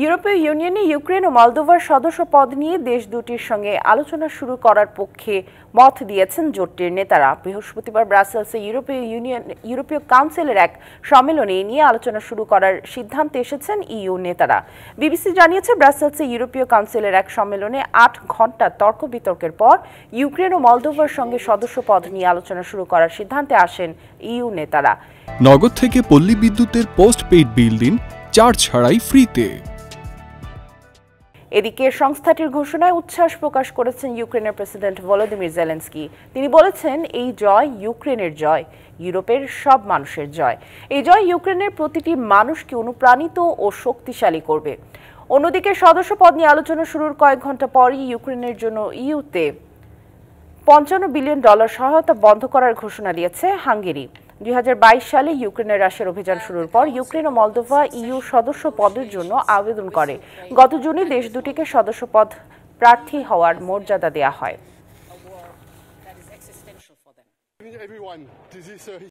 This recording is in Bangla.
ইউরোপীয় ইউনিয়নে ইউক্রেন ও মলদোভার সদস্য পদ নিয়ে দেশ দুটির সঙ্গে আলোচনা শুরু করার পক্ষে মত দিয়েছেন জোটটির নেতারা। বৃহস্পতিবার ব্রাসেলসে ইউরোপীয় কাউন্সিলের এক সম্মেলনে এ নিয়ে আলোচনা শুরু করার সিদ্ধান্তে এসেছেন ইইউ নেতারা। বিবিসি জানিয়েছে, ব্রাসেলসে ইউরোপীয় কাউন্সিলের এক সম্মেলনে ৮ ঘণ্টা তর্ক বিতর্কের পর ইউক্রেন ও মলদোভার সঙ্গে সদস্য পদ নিয়ে আলোচনা শুরু করার সিদ্ধান্তে আসেন ইইউ নেতারা। নগদ থেকে পল্লী বিদ্যুতের পোস্ট পেইড বিল দিন, চার্জ ছাড়াই ফ্রিতে। এদিকে সংস্থাটির ঘোষণায় উচ্ছ্বাস প্রকাশ করেছেন ইউক্রেনের প্রেসিডেন্ট ভলোদিমির জেলেনস্কি। তিনি বলেছেন, এই জয় ইউক্রেনের জয়, ইউরোপের সব মানুষের জয়। এই জয় ইউক্রেনের প্রতিটি মানুষকে অনুপ্রাণিত ও শক্তিশালী করবে। অন্যদিকে সদস্য পদ নিয়ে আলোচনা শুরুর কয়েক ঘণ্টা পরই ইউক্রেনের জন্য ইইউতে $৫৫ বিলিয়ন সহায়তা বন্ধ করার ঘোষণা দিয়েছে হাঙ্গেরি। ২০২২ সালে ইউক্রেনের রাশিয়ার অভিযান শুরুর পর ইউক্রেন ও মলদোভা ইইউ সদস্য পদের জন্য আবেদন করে। গত জুনে দেশ দুটিকে সদস্য পদ প্রার্থী হওয়ার মর্যাদা দেয়া হয়।